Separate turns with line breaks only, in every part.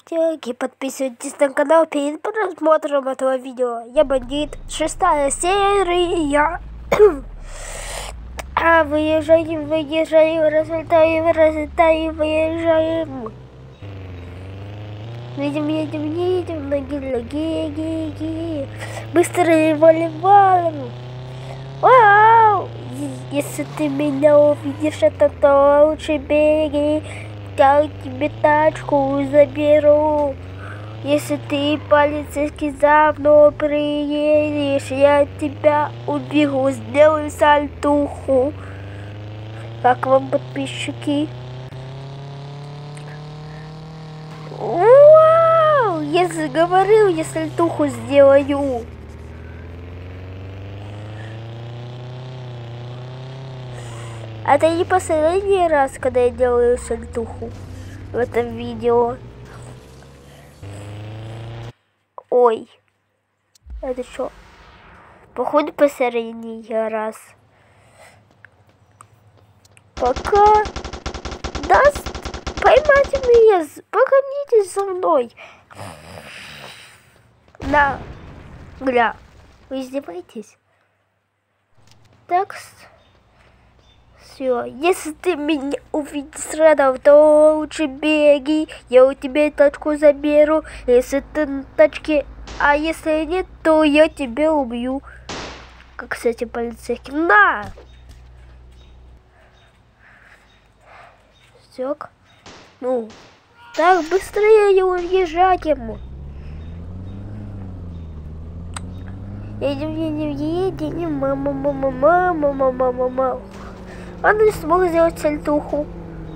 Девочки, подписывайтесь на канал перед просмотром этого видео. Я бандит. 6-я серия. Выезжаем, разлетаем, выезжаем. Едем, ноги. Быстрее валим. Вау! Если ты меня увидишь, то лучше беги. Я тебе тачку заберу. Если ты полицейский за мной приедешь, я тебя убегу, сделаю сальтуху. Как вам, подписчики? Вау! Я заговорил, я сальтуху сделаю. Это не последний раз, когда я делаю сальтуху в этом видео. Ой, это что? Походу последний раз. Пока даст поймать меня, погонитесь за мной. На, гля, вы издеваетесь? Так. Все, если ты меня увидишь рядом, то лучше беги, я у тебя тачку заберу, если ты на тачке, а если нет, то я тебя убью. Как с этим полицейским. На! Все. Ну, так быстрее уезжать ему. Едем, мама. Он не смог сделать сальтуху.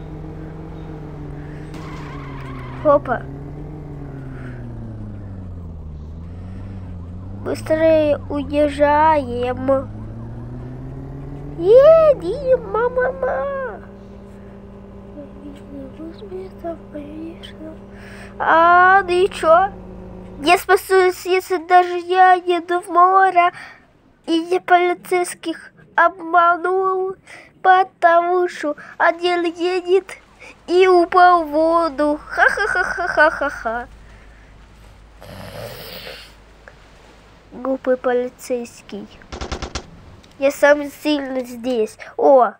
Опа. Быстрее уезжаем. Едем, мама. А, ну и чё? Я спасусь, если даже я еду в море и я полицейских обманул. Потому что один едет и упал в воду. Ха-ха-ха-ха-ха-ха-ха. Глупый полицейский. Я самый сильный здесь. О!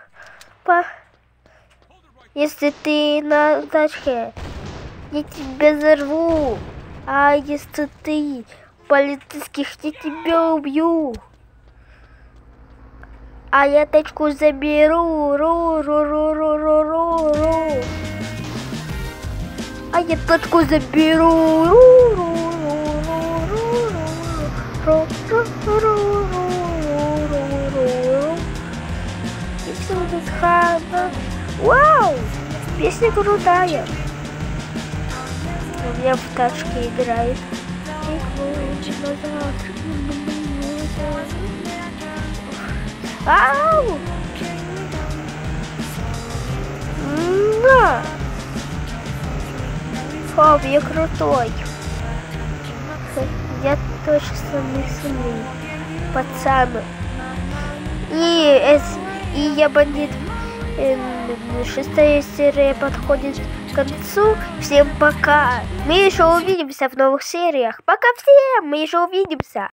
Если ты на тачке, я тебя взорву. А если ты полицейских, я тебя убью. А я тачку заберу. А я тачку заберу. И все будет хана. Вау! Песня крутая. У меня в тачке играет. Ау! На! Хоп, я крутой. Я точно самый сильный пацан. И я бандит. 6-я серия подходит к концу. Всем пока. Мы еще увидимся в новых сериях. Пока всем. Мы еще увидимся.